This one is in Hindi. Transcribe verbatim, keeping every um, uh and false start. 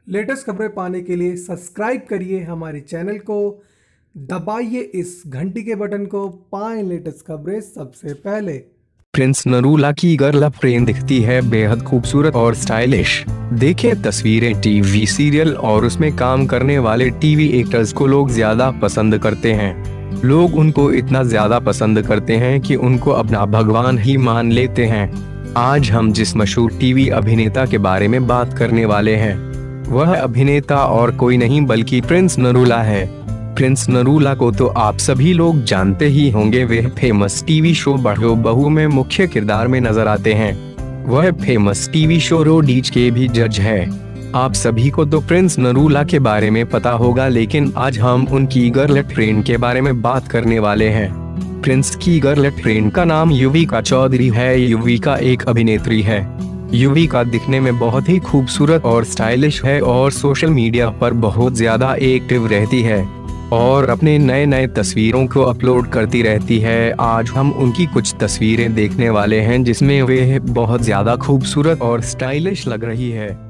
लेटेस्ट खबरें पाने के लिए सब्सक्राइब करिए हमारे चैनल को, दबाइए इस घंटी के बटन को, पाएं लेटेस्ट खबरें सबसे पहले। प्रिंस नरूला की गर्ल फ्रेंड दिखती है बेहद खूबसूरत और स्टाइलिश। देखें तस्वीरें। टीवी सीरियल और उसमें काम करने वाले टीवी एक्टर्स को लोग ज्यादा पसंद करते हैं। लोग उनको इतना ज्यादा पसंद करते हैं कि उनको अपना भगवान ही मान लेते हैं। आज हम जिस मशहूर टीवी अभिनेता के बारे में बात करने वाले हैं, वह अभिनेता और कोई नहीं बल्कि प्रिंस नरूला है। प्रिंस नरूला को तो आप सभी लोग जानते ही होंगे। वह फेमस टीवी शो बढ़ो बहू में मुख्य किरदार में नजर आते हैं। वह फेमस टीवी शो रोडीज के भी जज है। आप सभी को तो प्रिंस नरूला के बारे में पता होगा, लेकिन आज हम उनकी गर्ल फ्रेंड के बारे में बात करने वाले हैं। प्रिंस की गर्ल फ्रेंड का नाम युविका चौधरी है। युविका एक अभिनेत्री है। युविका दिखने में बहुत ही खूबसूरत और स्टाइलिश है और सोशल मीडिया पर बहुत ज्यादा एक्टिव रहती है और अपने नए नए तस्वीरों को अपलोड करती रहती है। आज हम उनकी कुछ तस्वीरें देखने वाले हैं जिसमें वे बहुत ज्यादा खूबसूरत और स्टाइलिश लग रही है।